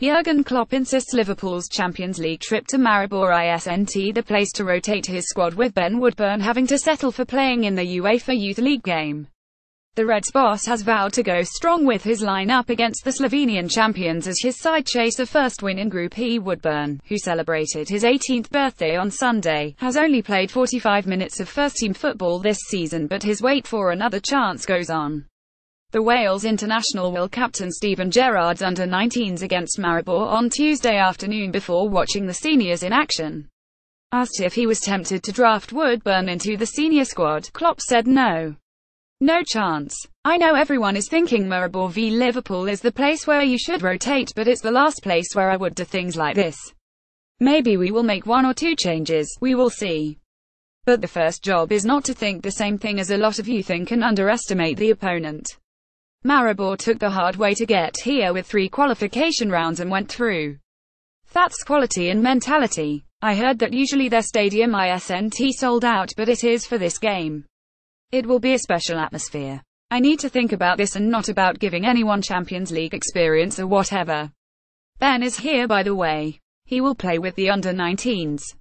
Jurgen Klopp insists Liverpool's Champions League trip to Maribor isn't the place to rotate his squad, with Ben Woodburn having to settle for playing in the UEFA Youth League game. The Reds boss has vowed to go strong with his lineup against the Slovenian champions as his side chase a first win in Group E. Woodburn, who celebrated his 18th birthday on Sunday, has only played 45 minutes of first-team football this season, but his wait for another chance goes on. The Wales international will captain Steven Gerrard's under-19s against Maribor on Tuesday afternoon before watching the seniors in action. Asked if he was tempted to draft Woodburn into the senior squad, Klopp said no. No chance. I know everyone is thinking Maribor v Liverpool is the place where you should rotate, but it's the last place where I would do things like this. Maybe we will make one or two changes, we will see. But the first job is not to think the same thing as a lot of you think and underestimate the opponent. Maribor took the hard way to get here with 3 qualification rounds and went through. That's quality and mentality. I heard that usually their stadium isn't sold out, but it is for this game. It will be a special atmosphere. I need to think about this and not about giving anyone Champions League experience or whatever. Ben is here, by the way. He will play with the under-19s.